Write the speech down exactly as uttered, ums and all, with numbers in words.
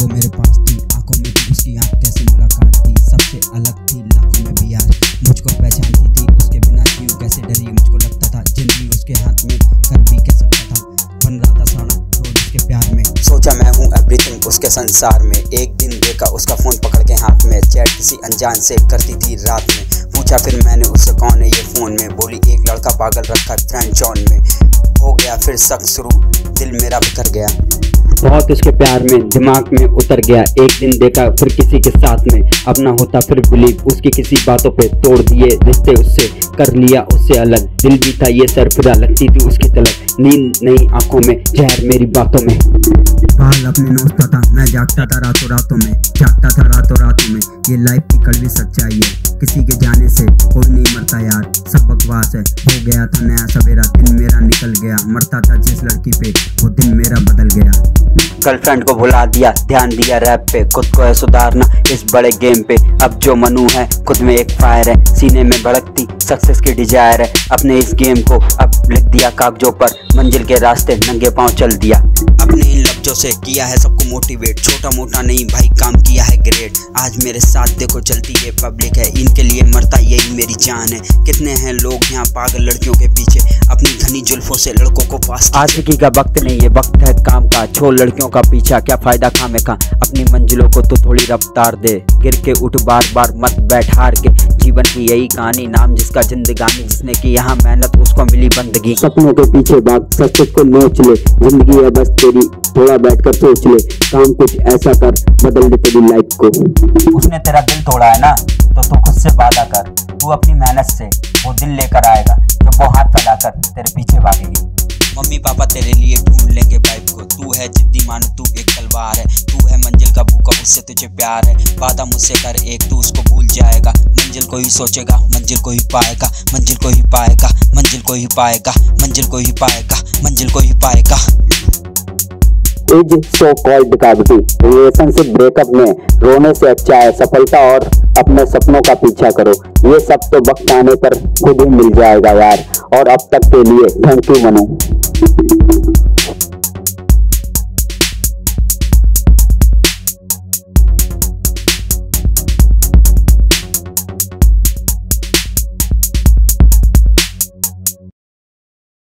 वो मेरे पास थी, आंखों में थी उसकी आंख, कैसी मुलाकात थी, सबसे अलग थी लाखों में भी यार। मुझको पहचानती थी, उसके बिना क्यों कैसे डरी, मुझको लगता था जिंदगी उसके हाथ में, कर भी क्या सकता था, बन रहा था साड़ा रोज उसके प्यार में। सोचा मैं हूँ एवरीथिंग उसके संसार में, एक दिन देखा उसका फोन पकड़ के हाथ में, चैट किसी अनजान से करती थी रात में। पूछा फिर मैंने उससे कौन है ये फोन में, बोली एक लड़का पागल रखा है फ्रेंड जॉन में। हो गया फिर शक शुरू, दिल मेरा बिखर गया, बहुत उसके प्यार में दिमाग में उतर गया। एक दिन देखा फिर किसी के साथ में, अपना होता फिर बिलीव उसकी किसी बातों पे, तोड़ दिए रिश्ते उससे, कर लिया उससे अलग। दिल भी था ये सरफिरा, लगती थी उसकी तलक, नींद नहीं आंखों में, जहर मेरी बातों में। बाल अपने नोचता था, मैं जागता था रातों रातों में, जागता था रातों रातों में। ये लाइफ की कड़वी सच्चाई है, किसी के जाने से कोई नहीं मरता यार, सब बकवास है। हो गया था नया सवेरा, दिन मेरा निकल गया, मरता था जिस लड़की पे वो दिन मेरा बदल गया। गर्लफ्रेंड को भुला दिया, ध्यान दिया रैप पे, खुद को है सुधारना इस बड़े गेम पे। अब जो मनू है खुद में एक फायर है, सीने में भड़कती सक्सेस की डिजायर है। अपने इस गेम को अब लिख दिया कागजों पर, मंजिल के रास्ते नंगे पांव चल दिया। अपने इन लफ्जों से किया है सबको मोटिवेट, छोटा मोटा नहीं भाई काम किया है ग्रेट। आज मेरे साथ देखो चलती है पब्लिक है, इनके लिए मरता यही मेरी जान है। कितने हैं लोग यहाँ पागल लड़कियों के पीछे, अपनी घनी जुल्फों से लड़कों को पास। आशिकी का वक्त नहीं, ये वक्त है काम का, छोड़ लड़कियों का पीछा, क्या फायदा खामे का। अपनी मंजिलों को तो थोड़ी रफ्तार दे, गिर के उठ बार बार मत बैठ हार के। जीवन की यही कहानी, नाम जिसका जिंदगानी, जिसने की यहाँ मेहनत उसको मिली बंदगी। सपनों के पीछे भाग, सच को नोच ले, जिंदगी है बस तेरी, थोड़ा बैठकर सोच ले, काम कुछ ऐसा कर बदल दे तेरी लाइफ को। उसने तेरा दिल तोड़ा है ना, तो तू खुद से वादा कर, तू अपनी मेहनत से वो दिल लेकर आएगा, जब वो हाथ फैलाकर तेरे पीछे भागेगी। मम्मी पापा तेरे लिए ढूंढ लेंगे वाइफ को, तू है जिद्दी मानो तू एक तलवार है, तू है मंजिल का भूखा उससे तुझे प्यार है। वादा मुझसे कर एक, तू उसको भूल जाएगा, मंजिल को ही सोचेगा मंजिल को ही पाएगा, मंजिल को ही पाएगा, मंजिल को ही पाएगा, मंजिल को ही पाएगा, मंजिल को ही पाएगा। इज सो कॉल्ड कागजी, रिलेशनशिप ब्रेकअप में रोने से अच्छा है सफलता और अपने सपनों का पीछा करो। ये सब तो वक्त आने पर खुद ही मिल जाएगा यार। और अब तक के लिए थैंक यू मनू।